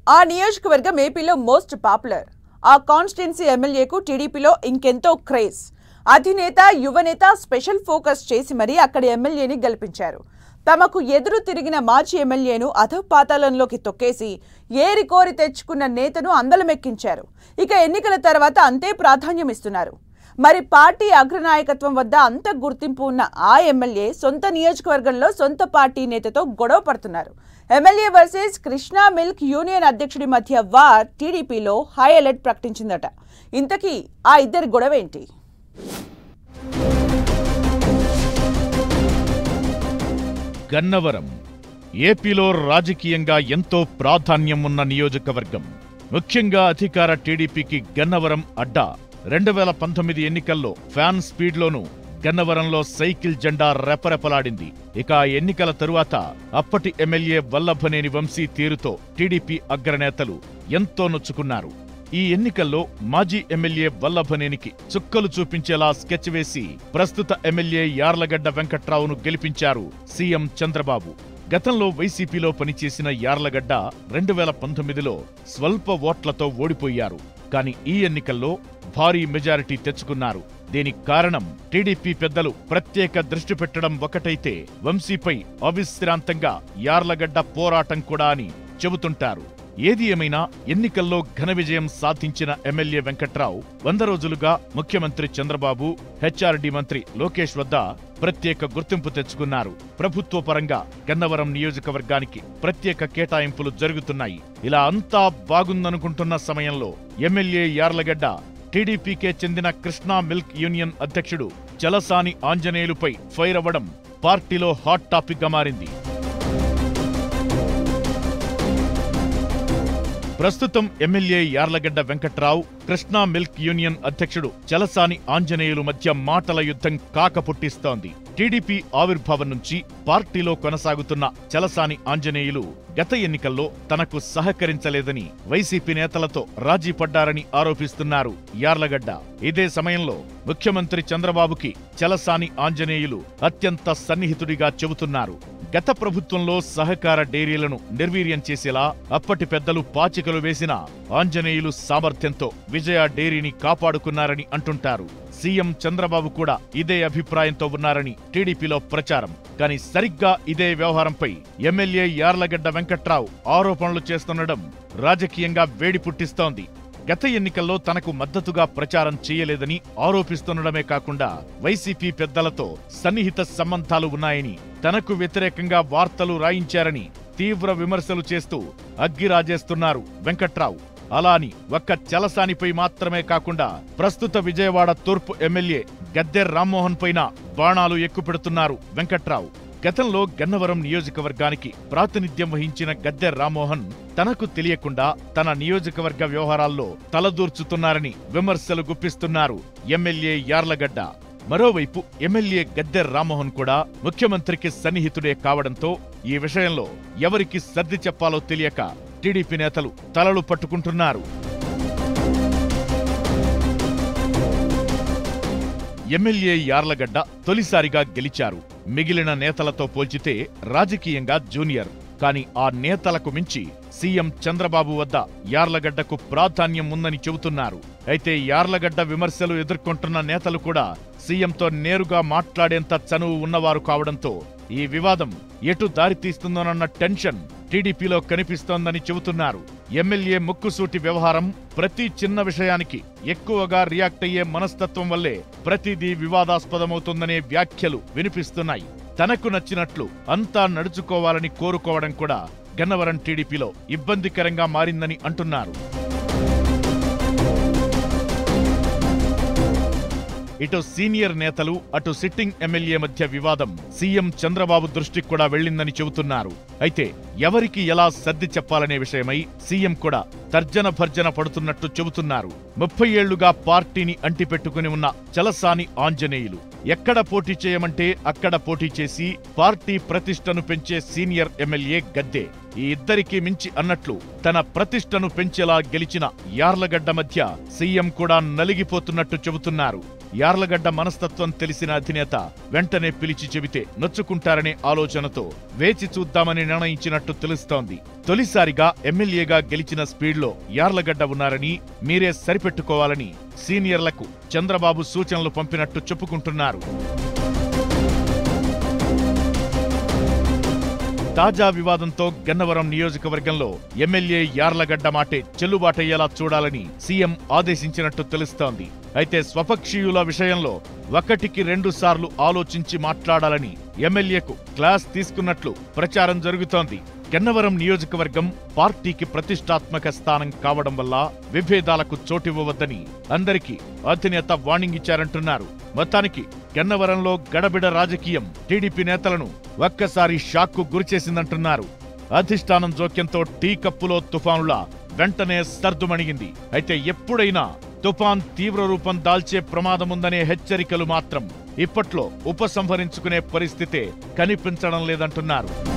ఆ నియోజకవర్గం ఏపీలో మోస్ట్ పాపులర్. ఆ కాన్స్టిట్యున్సీ ఎమ్మెల్యేకు టీడీపీలో ఇంకెంతో క్రేజ్. అధినేత యువనేత స్పెషల్ ఫోకస్ చేసి మరీ అక్కడి ఎమ్మెల్యేని గెలిపించారు. తమకు ఎదురు తిరిగిన మాజీ ఎమ్మెల్యేను అధపాతాళంలోకి తొక్కేసి ఏరి కోరి తెచ్చుకున్న నేతను అందలమెక్కించారు. ఇక ఎన్నికల తర్వాత అంతే ప్రాధాన్యం ఇస్తున్నారు. మరి పార్టీ అగ్రనాయకత్వం వద్ద అంత గుర్తింపు ఉన్న ఆ ఎమ్మెల్యే సొంత నియోజకవర్గంలో సొంత పార్టీ నేతతో గొడవ పడుతున్నారు. MLA versus Krishna milk union అధ్యక్షుడి మధ్య వార్ టీడీపీలో హై అలర్ట్ ప్రకటించిందట. ఇంతకీ ఆ ఇద్దరి గొడవ ఏంటి? గన్నవరం ఏపీలో రాజకీయంగా ఎంతో ప్రాధాన్యం ఉన్న నియోజకవర్గం. ముఖ్యంగా అధికార టీడీపీకి గన్నవరం అడ్డా. 2019 ఎన్నికల్లో ఫ్యాన్ స్పీడ్లోనూ గన్నవరంలో సైకిల్ జెండా రెపరెపలాడింది. ఇక ఎన్నికల తరువాత అప్పటి ఎమ్మెల్యే వల్లభనేని వంశీ తీరుతో టీడీపీ అగ్రనేతలు ఎంతో నొచ్చుకున్నారు. ఈ ఎన్నికల్లో మాజీ ఎమ్మెల్యే వల్లభనేనికి చుక్కలు చూపించేలా స్కెచ్ వేసి ప్రస్తుత ఎమ్మెల్యే యార్లగడ్డ వెంకట్రావును గెలిపించారు సీఎం చంద్రబాబు. గతంలో వైసీపీలో పనిచేసిన యార్లగడ్డ 2019లో స్వల్ప ఓట్లతో ఓడిపోయారు. కానీ ఈ ఎన్నికల్లో భారీ మెజారిటీ తెచ్చుకున్నారు. దీనికి కారణం టీడీపీ పెద్దలు ప్రత్యేక దృష్టి పెట్టడం ఒకటైతే వంశీపై అవిశ్రాంతంగా యార్లగడ్డ పోరాటం కూడా అని చెబుతుంటారు. ఏది ఏమైనా ఎన్నికల్లో ఘన విజయం సాధించిన ఎమ్మెల్యే వెంకట్రావు 100 రోజులుగా ముఖ్యమంత్రి చంద్రబాబు, హెచ్ఆర్డీ మంత్రి లోకేష్ వద్ద ప్రత్యేక గుర్తింపు తెచ్చుకున్నారు. ప్రభుత్వ పరంగా గన్నవరం నియోజకవర్గానికి ప్రత్యేక కేటాయింపులు జరుగుతున్నాయి. ఇలా అంతా బాగుందనుకుంటున్న సమయంలో ఎమ్మెల్యే యార్లగడ్డ టీడీపీకే చెందిన కృష్ణా మిల్క్ యూనియన్ అధ్యక్షుడు చలసాని ఆంజనేయులుపై ఫైర్ అవ్వడం పార్టీలో హాట్ టాపిక్ గా మారింది. ప్రస్తుతం MLA Yarlagadda Venkatrao, Krishna milk union అధ్యక్షుడు చలసాని ఆంజనేయులు మధ్య మాటల యుద్ధం కాకపుట్టిస్తోంది. టీడీపీ ఆవిర్భావం నుంచి పార్టీలో కొనసాగుతున్న చలసాని ఆంజనేయులు గత ఎన్నికల్లో తనకు సహకరించలేదని వైసీపీ నేతలతో రాజీ పడ్డారని ఆరోపిస్తున్నారు యార్లగడ్డ. ఇదే సమయంలో ముఖ్యమంత్రి చంద్రబాబుకి చలసాని ఆంజనేయులు అత్యంత సన్నిహితుడిగా చెబుతున్నారు. గత ప్రభుత్వంలో సహకార డైరీలను నిర్వీర్యం చేసేలా అప్పటి పెద్దలు పాచికలు వేసిన ఆంజనేయులు సామర్థ్యంతో విజయ డైరీని కాపాడుకున్నారని అంటుంటారు. సీఎం చంద్రబాబు కూడా ఇదే అభిప్రాయంతో ఉన్నారని టీడీపీలో ప్రచారం. కానీ సరిగ్గా ఇదే వ్యవహారంపై ఎమ్మెల్యే యార్లగడ్డ వెంకట్రావు ఆరోపణలు చేస్తుండడం రాజకీయంగా వేడి పుట్టిస్తోంది. గత ఎన్నికల్లో తనకు మద్దతుగా ప్రచారం చేయలేదని ఆరోపిస్తుండడమే కాకుండా వైసీపీ పెద్దలతో సన్నిహిత సంబంధాలు ఉన్నాయని, తనకు వ్యతిరేకంగా వార్తలు రాయించారని తీవ్ర విమర్శలు చేస్తూ అగ్గిరాజేస్తున్నారు వెంకట్రావు. అలా అని ఒక్క చలసానిపై మాత్రమే కాకుండా ప్రస్తుత విజయవాడ తూర్పు ఎమ్మెల్యే గద్దె రామ్మోహన్ పైన బాణాలు ఎక్కుపెడుతున్నారు వెంకట్రావు. గతంలో గన్నవరం నియోజకవర్గానికి ప్రాతినిధ్యం వహించిన గద్దె రామ్మోహన్ తనకు తెలియకుండా తన నియోజకవర్గ వ్యవహారాల్లో తలదూర్చుతున్నారని విమర్శలు గుప్పిస్తున్నారు ఎమ్మెల్యే యార్లగడ్డ. మరోవైపు ఎమ్మెల్యే గద్దె రామ్మోహన్ కూడా ముఖ్యమంత్రికి సన్నిహితుడే కావడంతో ఈ విషయంలో ఎవరికి సర్ది చెప్పాలో తెలియక టీడీపీ నేతలు తలలు పట్టుకుంటున్నారు. ఎమ్మెల్యే యార్లగడ్డ తొలిసారిగా గెలిచారు. మిగిలిన నేతలతో పోల్చితే రాజకీయంగా జూనియర్. కానీ ఆ నేతలకు మించి సీఎం చంద్రబాబు వద్ద యార్లగడ్డకు ప్రాధాన్యం ఉందని చెబుతున్నారు. అయితే యార్లగడ్డ విమర్శలు ఎదుర్కొంటున్న నేతలు కూడా సీఎంతో నేరుగా మాట్లాడేంత చనువు ఉన్నవారు కావడంతో ఈ వివాదం ఎటు దారితీస్తుందోనన్న టెన్షన్ టీడీపీలో కనిపిస్తోందని చెబుతున్నారు. ఎమ్మెల్యే ముక్కుసూటి వ్యవహారం, ప్రతి చిన్న విషయానికి ఎక్కువగా రియాక్ట్ అయ్యే మనస్తత్వం వల్లే ప్రతిదీ వివాదాస్పదమవుతుందనే వ్యాఖ్యలు వినిపిస్తున్నాయి. తనకు నచ్చినట్లు అంతా నడుచుకోవాలని కోరుకోవడం కూడా గన్నవరం టీడీపీలో ఇబ్బందికరంగా మారిందని అంటున్నారు. ఇటు సీనియర్ నేతలు, అటు సిట్టింగ్ ఎమ్మెల్యే మధ్య వివాదం సీఎం చంద్రబాబు దృష్టికి కూడా వెళ్లిందని చెబుతున్నారు. అయితే ఎవరికి ఎలా సర్ది చెప్పాలనే విషయమై సీఎం కూడా తర్జన భర్జన పడుతున్నట్టు చెబుతున్నారు. 30 ఏళ్లుగా పార్టీని అంటిపెట్టుకుని ఉన్న చలసాని ఆంజనేయులు ఎక్కడ పోటీ చేయమంటే అక్కడ పోటీ చేసి పార్టీ ప్రతిష్టను పెంచే సీనియర్ ఎమ్మెల్యే గద్దె. ఈ ఇద్దరికీ మించి అన్నట్లు తన ప్రతిష్టను పెంచేలా గెలిచిన యార్లగడ్డ మధ్య సీఎం కూడా నలిగిపోతున్నట్టు చెబుతున్నారు. యార్లగడ్డ మనస్తత్వం తెలిసిన అధినేత వెంటనే పిలిచి చెబితే నొచ్చుకుంటారనే ఆలోచనతో వేచి చూద్దామని నిర్ణయించినట్టు తెలుస్తోంది. తొలిసారిగా ఎమ్మెల్యేగా గెలిచిన స్పీడ్లో యార్లగడ్డ ఉన్నారని, మీరే సరిపెట్టుకోవాలని సీనియర్లకు చంద్రబాబు సూచనలు పంపినట్టు చెప్పుకుంటున్నారు. తాజా వివాదంతో గన్నవరం నియోజకవర్గంలో ఎమ్మెల్యే యార్లగడ్డ మాటే చెల్లుబాటయ్యేలా చూడాలని సీఎం ఆదేశించినట్టు తెలుస్తోంది. అయితే స్వపక్షీయుల విషయంలో 1కి 2 సార్లు ఆలోచించి మాట్లాడాలని ఎమ్మెల్యేకు క్లాస్ తీసుకున్నట్లు ప్రచారం జరుగుతోంది. గన్నవరం నియోజకవర్గం పార్టీకి ప్రతిష్టాత్మక స్థానం కావడం వల్ల విభేదాలకు చోటివ్వవద్దని అందరికీ అధినేత వార్నింగ్ ఇచ్చారంటున్నారు. మొత్తానికి గన్నవరంలో గడబిడ రాజకీయం టీడీపీ నేతలను ఒక్కసారి షాక్కు గురిచేసిందంటున్నారు. అధిష్టానం జోక్యంతో టీ కప్పులో తుఫానులా వెంటనే సర్దుమణిగింది. అయితే ఎప్పుడైనా తుఫాన్ తీవ్ర రూపం దాల్చే ప్రమాదముందనే హెచ్చరికలు మాత్రం ఇప్పట్లో ఉపసంహరించుకునే పరిస్థితే కనిపించడం లేదంటున్నారు.